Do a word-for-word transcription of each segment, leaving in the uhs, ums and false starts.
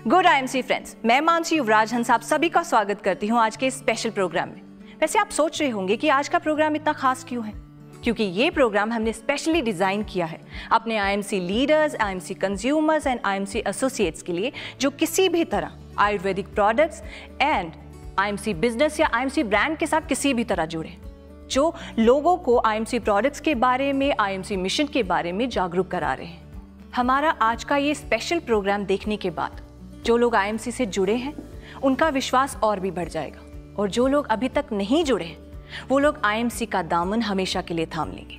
Good I M C friends, मैं मानसी युवराज हंस आप सभी का स्वागत करती हूँ आज के स्पेशल प्रोग्राम में। वैसे आप सोच रहे होंगे कि आज का प्रोग्राम इतना खास क्यों है, क्योंकि ये प्रोग्राम हमने स्पेशली डिजाइन किया है अपने I M C leaders, I M C consumers and I M C associates के लिए, जो किसी भी तरह Ayurvedic products and I M C business या आई एम सी ब्रांड के साथ किसी भी तरह जुड़े, जो लोगों को आई एम सी प्रोडक्ट्स के बारे में, आई एम सी मिशन के बारे में जागरूक करा रहे हैं। हमारा आज का ये स्पेशल प्रोग्राम देखने के बाद जो लोग आई एम सी से जुड़े हैं उनका विश्वास और भी बढ़ जाएगा, और जो लोग अभी तक नहीं जुड़े हैं वो लोग आई एम सी का दामन हमेशा के लिए थाम लेंगे।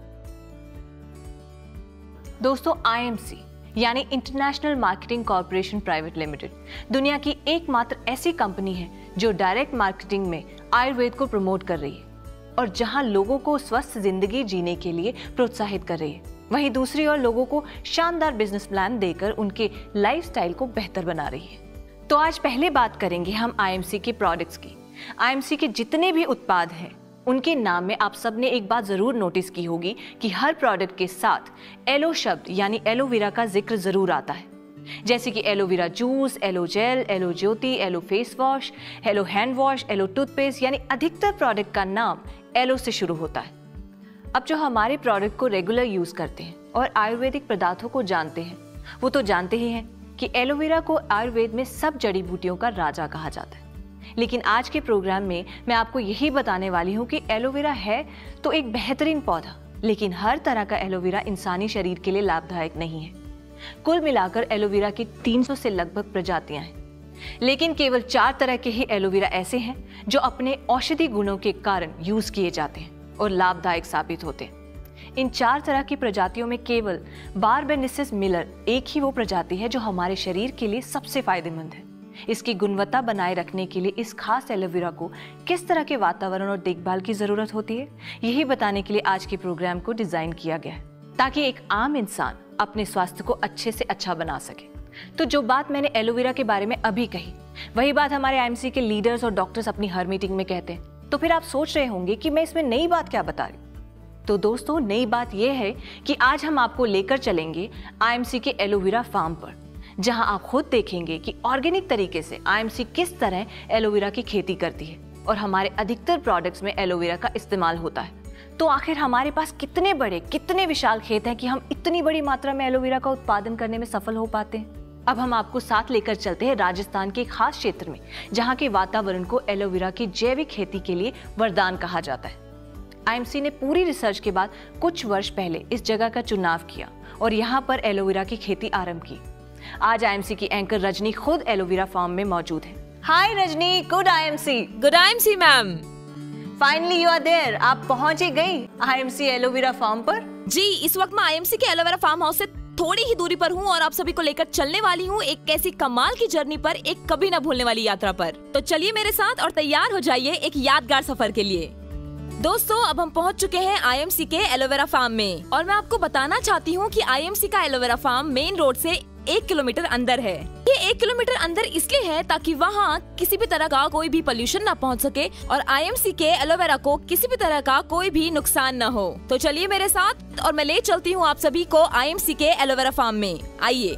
दोस्तों, आई एम सी यानी international marketing corporation private limited दुनिया की एकमात्र ऐसी कंपनी है जो डायरेक्ट मार्केटिंग में आयुर्वेद को प्रमोट कर रही है और जहां लोगों को स्वस्थ जिंदगी जीने के लिए प्रोत्साहित कर रही है, वहीं दूसरी ओर लोगों को शानदार बिजनेस प्लान देकर उनके लाइफस्टाइल को बेहतर बना रही है। तो आज पहले बात करेंगे हम आई एम सी के प्रोडक्ट्स की। आई एम सी के जितने भी उत्पाद हैं उनके नाम में आप सबने एक बात जरूर नोटिस की होगी कि हर प्रोडक्ट के साथ एलो शब्द यानी एलोवेरा का जिक्र जरूर आता है, जैसे कि aloe vera juice, aloe gel, aloe Jyoti, aloe face wash, aloe hand wash, aloe toothpaste, यानी अधिकतर प्रोडक्ट का नाम एलो से शुरू होता है। अब जो हमारे प्रोडक्ट को रेगुलर यूज करते हैं और आयुर्वेदिक पदार्थों को जानते हैं वो तो जानते ही हैं कि एलोवेरा को आयुर्वेद में सब जड़ी बूटियों का राजा कहा जाता है। लेकिन आज के प्रोग्राम में मैं आपको यही बताने वाली हूँ कि एलोवेरा है तो एक बेहतरीन पौधा, लेकिन हर तरह का एलोवेरा इंसानी शरीर के लिए लाभदायक नहीं है। कुल मिलाकर एलोवेरा की तीन सौ से लगभग प्रजातियां हैं, लेकिन केवल चार तरह के ही एलोवेरा ऐसे हैं जो अपने औषधि गुणों के कारण यूज किए जाते हैं और लाभदायक साबित होते हैं। इन चार तरह की प्रजातियों में केवल बारबेनिसिस मिलर एक ही वो प्रजाति है जो हमारे शरीर के लिए सबसे फायदेमंद है। इसकी गुणवत्ता बनाए रखने के लिए इस खास एलोवेरा को किस तरह के वातावरण और देखभाल की जरूरत होती है, यही बताने के लिए आज के प्रोग्राम को डिजाइन किया गया है, ताकि एक आम इंसान अपने स्वास्थ्य को अच्छे से अच्छा बना सके। तो जो बात मैंने एलोवेरा के बारे में अभी कही, वही बात हमारे आई एम सी के लीडर्स और डॉक्टर्स अपनी हर मीटिंग में कहते हैं। तो फिर आप सोच रहे होंगे कि मैं इसमें नई बात क्या बता रही। तो दोस्तों, नई बात यह है कि आज हम आपको लेकर चलेंगे आई एम सी के एलोवेरा फार्म पर, जहां आप खुद देखेंगे कि ऑर्गेनिक तरीके से आई एम सी किस तरह एलोवेरा की खेती करती है और हमारे अधिकतर प्रोडक्ट्स में एलोवेरा का इस्तेमाल होता है। तो आखिर हमारे पास कितने बड़े, कितने विशाल खेत हैं कि हम इतनी बड़ी मात्रा में एलोवेरा का उत्पादन करने में सफल हो पाते हैं। अब हम आपको साथ लेकर चलते हैं राजस्थान के एक खास क्षेत्र में, जहां के वातावरण को एलोवेरा की जैविक खेती के लिए वरदान कहा जाता है। आई एम सी ने पूरी रिसर्च के बाद कुछ वर्ष पहले इस जगह का चुनाव किया और यहाँ पर एलोवेरा की खेती आरंभ की। आज आई एम सी की एंकर रजनी खुद एलोवेरा फार्म में मौजूद है। Hi Rajni, good I M C. Good I M C ma'am. Finally you are there, आप पहुंच ही गई I M C aloe vera farm पर। जी, इस वक्त मैं आई एम सी के एलोवेरा फार्म हाउस से थोड़ी ही दूरी पर हूँ और आप सभी को लेकर चलने वाली हूँ एक ऐसी कमाल की जर्नी पर, एक कभी न भूलने वाली यात्रा पर। तो चलिए मेरे साथ और तैयार हो जाइए एक यादगार सफर के लिए। दोस्तों, अब हम पहुंच चुके हैं आई एम सी के एलोवेरा फार्म में और मैं आपको बताना चाहती हूँ कि आई एम सी का एलोवेरा फार्म मेन रोड से एक किलोमीटर अंदर है। ये एक किलोमीटर अंदर इसलिए है ताकि वहाँ किसी भी तरह का कोई भी पोल्यूशन ना पहुँच सके और आई एम सी के एलोवेरा को किसी भी तरह का कोई भी नुकसान न हो। तो चलिए मेरे साथ और मैं ले चलती हूँ आप सभी को आई एम सी के एलोवेरा फार्म में। आइए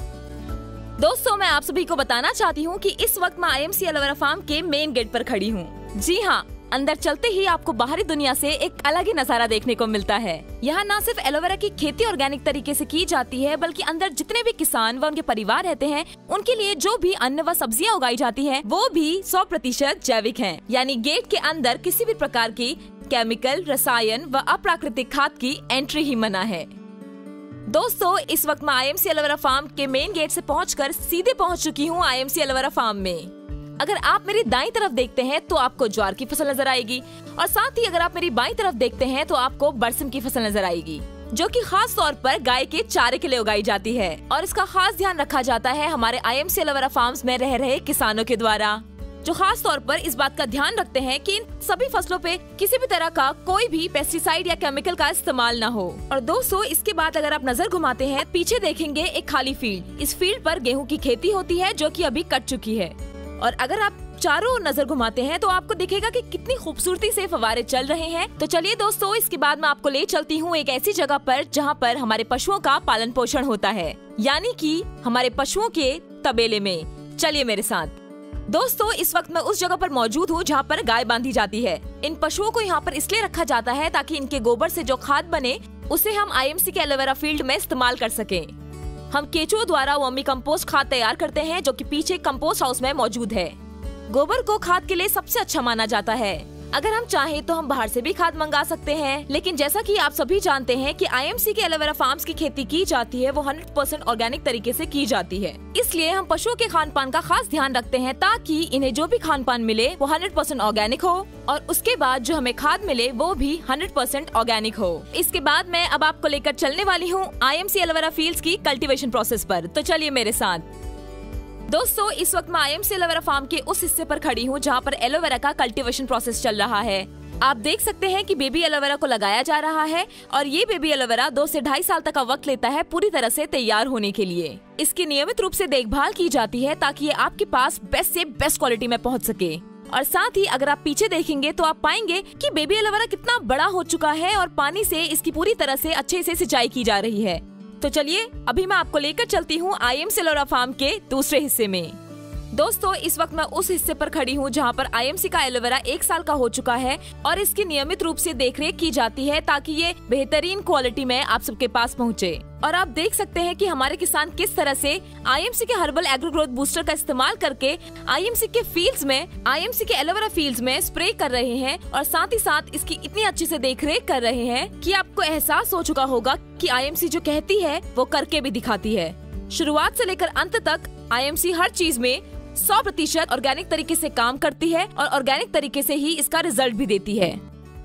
दोस्तों, मैं आप सभी को बताना चाहती हूँ कि इस वक्त मैं I M C aloe vera farm के मेन गेट पर खड़ी हूँ। जी हाँ, अंदर चलते ही आपको बाहरी दुनिया से एक अलग ही नजारा देखने को मिलता है। यहाँ न सिर्फ एलोवेरा की खेती ऑर्गेनिक तरीके से की जाती है, बल्कि अंदर जितने भी किसान व उनके परिवार रहते हैं उनके लिए जो भी अन्न व सब्जियाँ उगाई जाती हैं, वो भी सौ प्रतिशत जैविक हैं। यानी गेट के अंदर किसी भी प्रकार की केमिकल, रसायन व अप्राकृतिक खाद की एंट्री ही मना है। दोस्तों, इस वक्त मैं I M C aloe vera farm के मेन गेट से पहुंचकर सीधे पहुंच चुकी हूं I M C aloe vera farm में। अगर आप मेरी दाईं तरफ देखते हैं तो आपको ज्वार की फसल नजर आएगी और साथ ही अगर आप मेरी बाईं तरफ देखते हैं तो आपको बरसिम की फसल नजर आएगी, जो कि खास तौर पर गाय के चारे के लिए उगाई जाती है और इसका खास ध्यान रखा जाता है हमारे I M C aloe vera farms में रह रहे किसानों के द्वारा, जो खास तौर पर इस बात का ध्यान रखते हैं कि इन सभी फसलों पे किसी भी तरह का कोई भी पेस्टिसाइड या केमिकल का इस्तेमाल ना हो। और दोस्तों, इसके बाद अगर आप नजर घुमाते हैं, पीछे देखेंगे एक खाली फील्ड। इस फील्ड पर गेहूं की खेती होती है जो कि अभी कट चुकी है। और अगर आप चारों ओर नजर घुमाते हैं तो आपको दिखेगा कि कितनी खूबसूरती से फव्वारे चल रहे हैं। तो चलिए दोस्तों, इसके बाद मैं आपको ले चलती हूँ एक ऐसी जगह पर जहाँ पर हमारे पशुओं का पालन पोषण होता है, यानी कि हमारे पशुओं के तबेले में। चलिए मेरे साथ। दोस्तों, इस वक्त मैं उस जगह पर मौजूद हूँ जहाँ पर गाय बांधी जाती है। इन पशुओं को यहाँ पर इसलिए रखा जाता है ताकि इनके गोबर से जो खाद बने उसे हम आईएमसी के एलोवेरा फील्ड में इस्तेमाल कर सकें। हम केचुओं द्वारा वर्मी कंपोस्ट खाद तैयार करते हैं जो कि पीछे कंपोस्ट हाउस में मौजूद है। गोबर को खाद के लिए सबसे अच्छा माना जाता है। अगर हम चाहें तो हम बाहर से भी खाद मंगा सकते हैं, लेकिन जैसा कि आप सभी जानते हैं कि आईएमसी के एलोवेरा फार्म्स की खेती की जाती है वो हंड्रेड परसेंट ऑर्गेनिक तरीके से की जाती है। इसलिए हम पशुओं के खान पान का खास ध्यान रखते हैं ताकि इन्हें जो भी खान पान मिले वो हंड्रेड परसेंट ऑर्गेनिक हो और उसके बाद जो हमें खाद मिले वो भी हंड्रेड परसेंट ऑर्गेनिक हो। इसके बाद मैं अब आपको लेकर चलने वाली हूँ आईएमसी एलोवेरा फील्ड्स की कल्टीवेशन प्रोसेस पर। तो चलिए मेरे साथ। दोस्तों, इस वक्त मैं आईएमसी एलोवेरा फार्म के उस हिस्से पर खड़ी हूँ जहाँ पर एलोवेरा का कल्टीवेशन प्रोसेस चल रहा है। आप देख सकते हैं कि बेबी एलोवेरा को लगाया जा रहा है और ये बेबी एलोवेरा दो से ढाई साल तक का वक्त लेता है पूरी तरह से तैयार होने के लिए। इसकी नियमित रूप से देखभाल की जाती है ताकि ये आपके पास बेस्ट से बेस्ट क्वालिटी में पहुँच सके। और साथ ही अगर आप पीछे देखेंगे तो आप पाएंगे कि बेबी एलोवेरा कितना बड़ा हो चुका है और पानी से इसकी पूरी तरह से अच्छे से सिंचाई की जा रही है। तो चलिए अभी मैं आपको लेकर चलती हूँ आईएमसी एलोवेरा फार्म के दूसरे हिस्से में। दोस्तों, इस वक्त मैं उस हिस्से पर खड़ी हूँ जहाँ पर आईएमसी का एलोवेरा एक साल का हो चुका है और इसकी नियमित रूप से देखरेख की जाती है ताकि ये बेहतरीन क्वालिटी में आप सबके पास पहुँचे। और आप देख सकते हैं कि हमारे किसान किस तरह से आईएमसी के हर्बल एग्रो ग्रोथ बूस्टर का इस्तेमाल करके आईएमसी के फील्ड्स में आईएमसी के एलोवेरा फील्ड्स में स्प्रे कर रहे हैं और साथ ही साथ इसकी इतनी अच्छी से देखरेख कर रहे हैं कि आपको एहसास हो चुका होगा कि आईएमसी जो कहती है वो करके भी दिखाती है। शुरुआत से लेकर अंत तक आईएमसी हर चीज में सौ प्रतिशत ऑर्गेनिक तरीके से काम करती है और ऑर्गेनिक तरीके से ही इसका रिजल्ट भी देती है।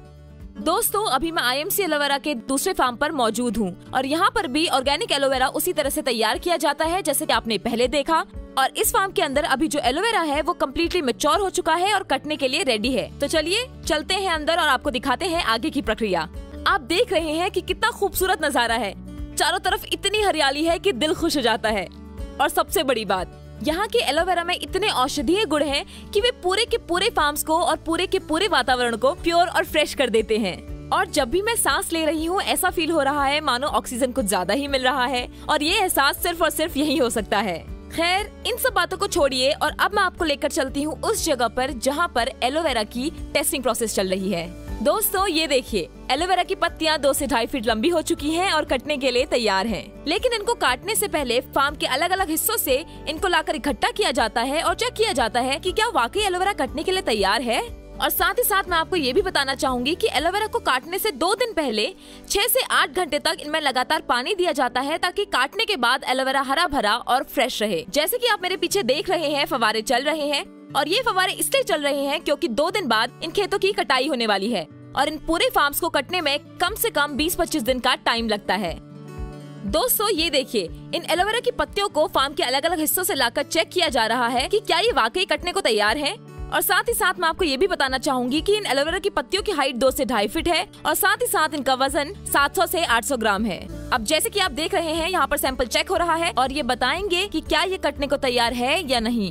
दोस्तों, अभी मैं आईएमसी एलोवेरा के दूसरे फार्म पर मौजूद हूँ और यहाँ पर भी ऑर्गेनिक एलोवेरा उसी तरह से तैयार किया जाता है जैसे कि आपने पहले देखा। और इस फार्म के अंदर अभी जो एलोवेरा है वो कम्प्लीटली मैच्योर हो चुका है और कटने के लिए रेडी है। तो चलिए चलते हैं अंदर और आपको दिखाते हैं आगे की प्रक्रिया। आप देख रहे हैं कि कितना खूबसूरत नजारा है। चारों तरफ इतनी हरियाली है कि दिल खुश हो जाता है। और सबसे बड़ी बात, यहाँ के एलोवेरा में इतने औषधीय गुण हैं कि वे पूरे के पूरे फार्म्स को और पूरे के पूरे वातावरण को प्योर और फ्रेश कर देते हैं। और जब भी मैं सांस ले रही हूँ ऐसा फील हो रहा है मानो ऑक्सीजन कुछ ज्यादा ही मिल रहा है और ये एहसास सिर्फ और सिर्फ यही हो सकता है। खैर, इन सब बातों को छोड़िए और अब मैं आपको लेकर चलती हूँ उस जगह पर जहाँ पर एलोवेरा की टेस्टिंग प्रोसेस चल रही है। दोस्तों, ये देखिए, एलोवेरा की पत्तियां दो से ढाई फीट लंबी हो चुकी हैं और कटने के लिए तैयार हैं। लेकिन इनको काटने से पहले फार्म के अलग अलग हिस्सों से इनको लाकर इकट्ठा किया जाता है और चेक किया जाता है कि क्या वाकई एलोवेरा कटने के लिए तैयार है। और साथ ही साथ मैं आपको ये भी बताना चाहूंगी कि एलोवेरा को काटने से दो दिन पहले छह से आठ घंटे तक इनमें लगातार पानी दिया जाता है ताकि काटने के बाद एलोवेरा हरा भरा और फ्रेश रहे। जैसे कि आप मेरे पीछे देख रहे हैं, फव्वारे चल रहे हैं और ये फव्वारे इसलिए चल रहे हैं क्योंकि दो दिन बाद इन खेतों की कटाई होने वाली है और इन पूरे फार्म्स को कटने में कम से कम बीस पच्चीस दिन का टाइम लगता है। दोस्तों, ये देखिए, इन एलोवेरा की पत्तियों को फार्म के अलग अलग हिस्सों से लाकर चेक किया जा रहा है कि क्या ये वाकई कटने को तैयार है। और साथ ही साथ मैं आपको ये भी बताना चाहूंगी कि इन एलोवेरा की पत्तियों की हाइट दो से ढाई फीट है और साथ ही साथ इनका वजन सात सौ से आठ सौ ग्राम है। अब जैसे कि आप देख रहे हैं, यहाँ पर सैंपल चेक हो रहा है और ये बताएंगे कि क्या ये कटने को तैयार है या नहीं।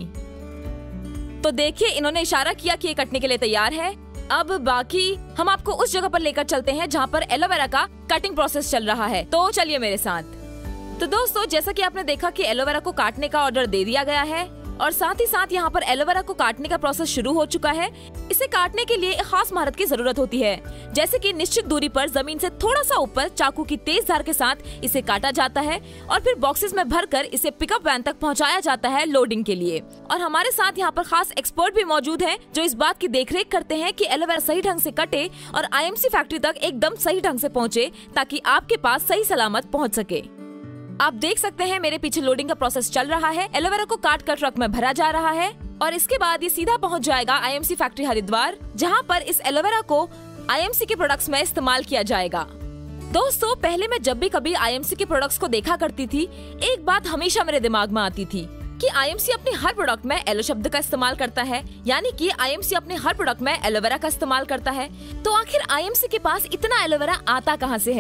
तो देखिए, इन्होंने इशारा किया कि ये कटने के लिए तैयार है। अब बाकी हम आपको उस जगह पर लेकर चलते हैं जहाँ पर एलोवेरा का कटिंग प्रोसेस चल रहा है। तो चलिए मेरे साथ। तो दोस्तों, जैसा कि आपने देखा कि एलोवेरा को काटने का ऑर्डर दे दिया गया है और साथ ही साथ यहाँ पर एलोवेरा को काटने का प्रोसेस शुरू हो चुका है। इसे काटने के लिए एक खास महारत की जरूरत होती है, जैसे कि निश्चित दूरी पर जमीन से थोड़ा सा ऊपर चाकू की तेज धार के साथ इसे काटा जाता है और फिर बॉक्सेस में भरकर इसे पिकअप वैन तक पहुँचाया जाता है लोडिंग के लिए। और हमारे साथ यहाँ पर खास एक्सपर्ट भी मौजूद हैं जो इस बात की देखरेख करते हैं कि एलोवेरा सही ढंग से कटे और आईएमसी फैक्ट्री तक एकदम सही ढंग से पहुँचे ताकि आपके पास सही सलामत पहुँच सके। आप देख सकते हैं मेरे पीछे लोडिंग का प्रोसेस चल रहा है। एलोवेरा को काट कर ट्रक में भरा जा रहा है और इसके बाद ये सीधा पहुंच जाएगा आईएमसी फैक्ट्री हरिद्वार, जहां पर इस एलोवेरा को आईएमसी के प्रोडक्ट्स में इस्तेमाल किया जाएगा। दोस्तों, पहले मैं जब भी कभी आईएमसी के प्रोडक्ट्स को देखा करती थी, एक बात हमेशा मेरे दिमाग में आती थी कि आईएमसी अपने हर प्रोडक्ट में एलो शब्द का इस्तेमाल करता है, यानी कि आईएमसी अपने हर प्रोडक्ट में एलोवेरा का इस्तेमाल करता है। तो आखिर आईएमसी के पास इतना एलोवेरा आता कहां से है?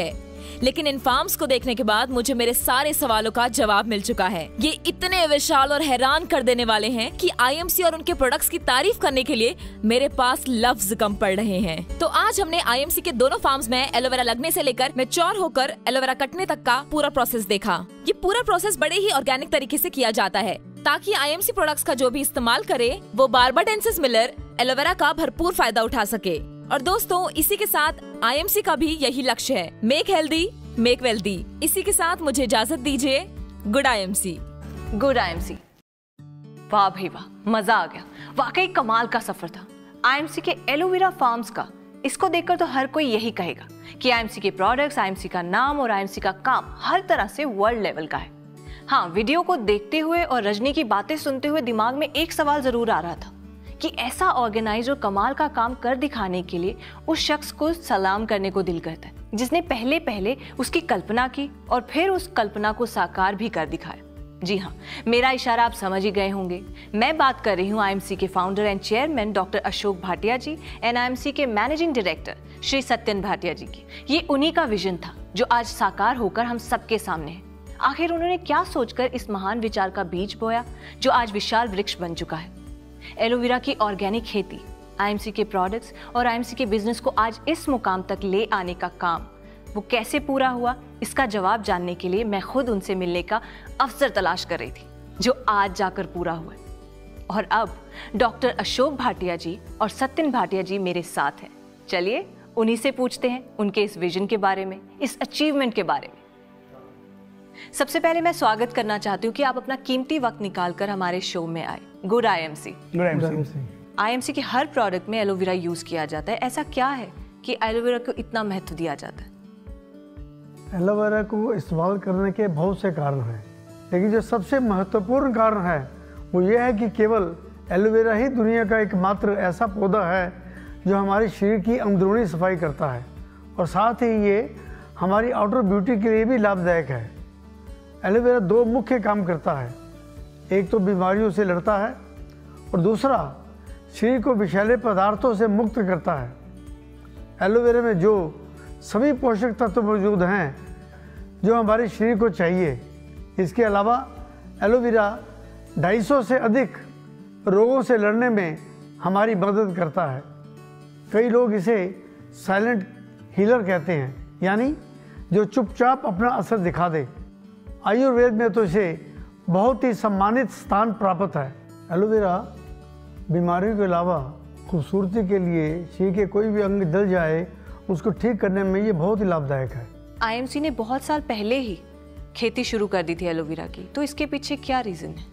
लेकिन इन फार्म्स को देखने के बाद मुझे मेरे सारे सवालों का जवाब मिल चुका है। ये इतने विशाल और हैरान कर देने वाले हैं कि आईएमसी और उनके प्रोडक्ट्स की तारीफ करने के लिए मेरे पास लफ्ज कम पड़ रहे हैं। तो आज हमने आईएमसी के दोनों फार्म्स में एलोवेरा लगने से लेकर मैच्योर होकर एलोवेरा कटने तक का पूरा प्रोसेस देखा। ये पूरा प्रोसेस बड़े ही ऑर्गेनिक तरीके से किया जाता है ताकि आईएमसी प्रोडक्ट्स का जो भी इस्तेमाल करे वो बार्बाडेंसिस मिलर एलोवेरा का भरपूर फायदा उठा सके। और दोस्तों, इसी के साथ आईएमसी का भी यही लक्ष्य है, मेक हेल्दी मेक वेल्दी। इसी के साथ मुझे इजाजत दीजिए। Good IMC. Good IMC. वाह भाई वाह, मजा आ गया। वाकई कमाल का सफर था आईएमसी के एलोवेरा फार्म्स का। इसको देखकर तो हर कोई यही कहेगा कि आईएमसी के प्रोडक्ट्स, आईएमसी का नाम और आईएमसी का काम हर तरह से वर्ल्ड लेवल का है। हाँ, वीडियो को देखते हुए और रजनी की बातें सुनते हुए दिमाग में एक सवाल जरूर आ रहा था कि ऐसा ऑर्गेनाइज और कमाल का काम कर दिखाने के लिए उस शख्स को सलाम करने को दिल करता है जिसने पहले पहले उसकी कल्पना की और फिर उस कल्पना को साकार भी कर दिखाया। जी हाँ, मेरा इशारा आप समझ ही गए होंगे। मैं बात कर रही हूँ आईएमसी के founder and chairman doctor Ashok Bhatia ji and IMC के मैनेजिंग डायरेक्टर श्री सत्यन भाटिया जी की। ये उन्हीं का विजन था जो आज साकार होकर हम सबके सामने है। आखिर उन्होंने क्या सोचकर इस महान विचार का बीज बोया जो आज विशाल वृक्ष बन चुका है। एलोवेरा की ऑर्गेनिक खेती, आईएमसी के प्रोडक्ट्स और आईएमसी के बिजनेस को आज इस मुकाम तक ले आने का काम वो कैसे पूरा हुआ, इसका जवाब जानने के लिए मैं खुद उनसे मिलने का अवसर तलाश कर रही थी, जो आज जाकर पूरा हुआ। और अब डॉक्टर अशोक भाटिया जी और सत्यन भाटिया जी मेरे साथ हैं। चलिए उन्हीं से पूछते हैं उनके इस विजन के बारे में, इस अचीवमेंट के बारे में। सबसे पहले मैं स्वागत करना चाहती हूँ कि आप अपना कीमती वक्त निकालकर हमारे शो में आए। Good IMC. Good IMC. IMC के हर प्रोडक्ट में एलोवेरा यूज किया जाता है। ऐसा क्या है कि एलोवेरा को इतना महत्व दिया जाता है? एलोवेरा को इस्तेमाल करने के बहुत से कारण हैं, लेकिन जो सबसे महत्वपूर्ण कारण है वो ये है कि केवल एलोवेरा ही दुनिया का एकमात्र ऐसा पौधा है जो हमारे शरीर की अंदरूनी सफाई करता है और साथ ही ये हमारी आउटर ब्यूटी के लिए भी लाभदायक है। एलोवेरा दो मुख्य काम करता है, एक तो बीमारियों से लड़ता है और दूसरा शरीर को विषैले पदार्थों से मुक्त करता है। एलोवेरा में जो सभी पोषक तत्व मौजूद हैं जो हमारे शरीर को चाहिए। इसके अलावा एलोवेरा ढाई सौ से अधिक रोगों से लड़ने में हमारी मदद करता है। कई लोग इसे साइलेंट हीलर कहते हैं, यानी जो चुपचाप अपना असर दिखा दे। आयुर्वेद में तो इसे बहुत ही सम्मानित स्थान प्राप्त है। एलोवेरा बीमारियों के अलावा खूबसूरती के लिए शरीर के कोई भी अंग जल जाए उसको ठीक करने में ये बहुत ही लाभदायक है। आईएमसी ने बहुत साल पहले ही खेती शुरू कर दी थी एलोवेरा की, तो इसके पीछे क्या रीजन है?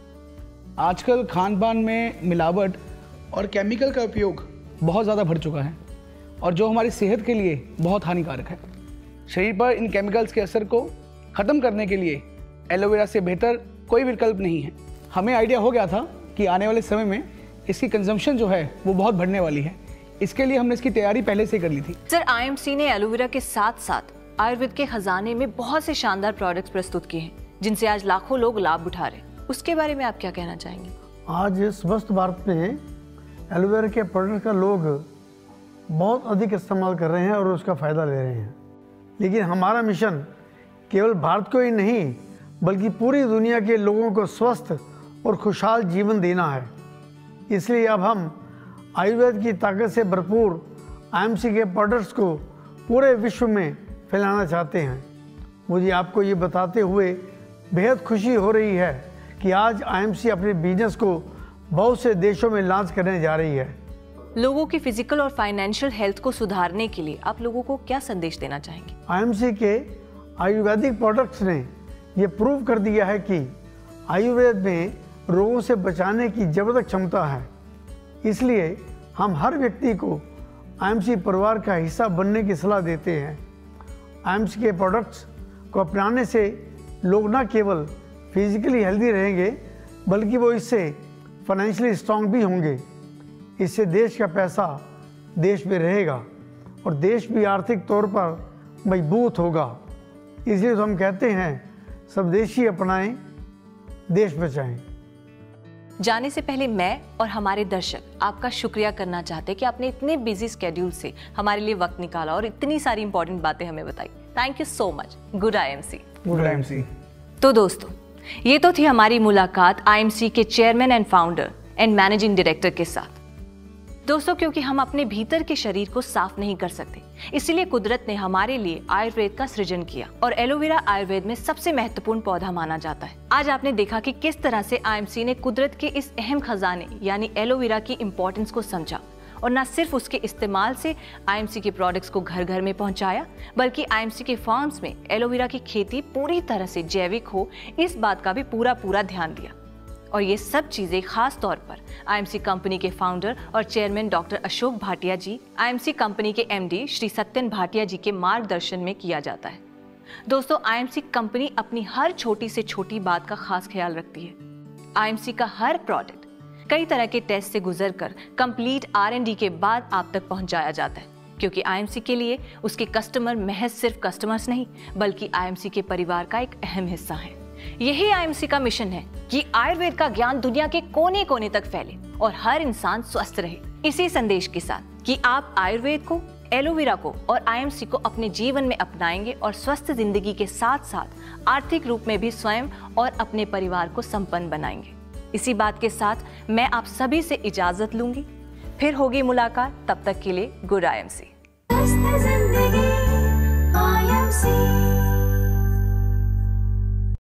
आजकल खान पान में मिलावट और केमिकल का उपयोग बहुत ज़्यादा बढ़ चुका है और जो हमारी सेहत के लिए बहुत हानिकारक है। शरीर पर इन केमिकल्स के असर को ख़त्म करने के लिए एलोवेरा से बेहतर कोई विकल्प नहीं है। हमें आइडिया हो गया था कि आने वाले समय में इसकी कंजम्पशन जो है वो बहुत बढ़ने वाली है। इसके लिए हमने इसकी तैयारी पहले से कर ली थी। सर, आईएमसी ने एलोवेरा के साथ साथ आयुर्वेद के खजाने में बहुत से शानदार प्रोडक्ट्स प्रस्तुत किए हैं जिनसे आज लाखों लोग लाभ उठा रहे हैं। उसके बारे में आप क्या कहना चाहेंगे? आज स्वस्थ भारत में एलोवेरा के प्रोडक्ट का लोग बहुत अधिक इस्तेमाल कर रहे हैं और उसका फ़ायदा ले रहे हैं, लेकिन हमारा मिशन केवल भारत को ही नहीं बल्कि पूरी दुनिया के लोगों को स्वस्थ और खुशहाल जीवन देना है। इसलिए अब हम आयुर्वेद की ताकत से भरपूर आईएमसी के प्रोडक्ट्स को पूरे विश्व में फैलाना चाहते हैं। मुझे आपको ये बताते हुए बेहद खुशी हो रही है कि आज आईएमसी अपने बिजनेस को बहुत से देशों में लॉन्च करने जा रही है। लोगों की फिजिकल और फाइनेंशियल हेल्थ को सुधारने के लिए आप लोगों को क्या संदेश देना चाहेंगे? आईएमसी के आयुर्वेदिक प्रोडक्ट्स ने ये प्रूव कर दिया है कि आयुर्वेद में रोगों से बचाने की जबरदस्त क्षमता है। इसलिए हम हर व्यक्ति को आईएमसी परिवार का हिस्सा बनने की सलाह देते हैं। आईएमसी के प्रोडक्ट्स को अपनाने से लोग न केवल फिजिकली हेल्दी रहेंगे बल्कि वो इससे फाइनेंशियली स्ट्रांग भी होंगे। इससे देश का पैसा देश में रहेगा और देश भी आर्थिक तौर पर मजबूत होगा। इसलिए तो हम कहते हैं स्वदेशी अपनाएं, देश बचाएं। जाने से पहले मैं और हमारे दर्शक आपका शुक्रिया करना चाहते हैं कि आपने इतने बिजी स्केड्यूल से हमारे लिए वक्त निकाला और इतनी सारी इंपॉर्टेंट बातें हमें बताई thank you so much. Good IMC. Good IMC. तो दोस्तों, ये तो थी हमारी मुलाकात आईएमसी के chairman and founder and managing director के साथ। दोस्तों, क्योंकि हम अपने भीतर के शरीर को साफ नहीं कर सकते, इसीलिए कुदरत ने हमारे लिए आयुर्वेद का सृजन किया और एलोवेरा आयुर्वेद में सबसे महत्वपूर्ण पौधा माना जाता है। आज आपने देखा कि किस तरह से आईएमसी ने कुदरत के इस अहम खजाने यानी एलोवेरा की इम्पोर्टेंस को समझा और न सिर्फ उसके इस्तेमाल से आईएमसी के प्रोडक्ट्स को घर घर में पहुंचाया, बल्कि आईएमसी के फार्म्स में एलोवेरा की खेती पूरी तरह से जैविक हो, इस बात का भी पूरा पूरा ध्यान दिया। और ये सब चीजें खास तौर पर आईएमसी कंपनी के फाउंडर और chairman doctor Ashok Bhatia ji, IMC company के एमडी श्री सत्यन भाटिया जी के मार्गदर्शन में किया जाता है। दोस्तों, आईएमसी कंपनी अपनी हर छोटी से छोटी बात का खास ख्याल रखती है। आईएमसी का हर प्रोडक्ट कई तरह के टेस्ट से गुजरकर कंप्लीट आर एंड डी के बाद आप तक पहुंचाया जाता है, क्योंकि आईएमसी के लिए उसके कस्टमर महज सिर्फ कस्टमर्स नहीं, बल्कि आईएमसी के परिवार का एक अहम हिस्सा है। यही आईएमसी का मिशन है कि आयुर्वेद का ज्ञान दुनिया के कोने कोने तक फैले और हर इंसान स्वस्थ रहे। इसी संदेश के साथ कि आप आयुर्वेद को, एलोवेरा को और आईएमसी को अपने जीवन में अपनाएंगे और स्वस्थ जिंदगी के साथ साथ आर्थिक रूप में भी स्वयं और अपने परिवार को संपन्न बनाएंगे। इसी बात के साथ मैं आप सभी से इजाजत लूंगी। फिर होगी मुलाकात, तब तक के लिए गुड आईएमसी।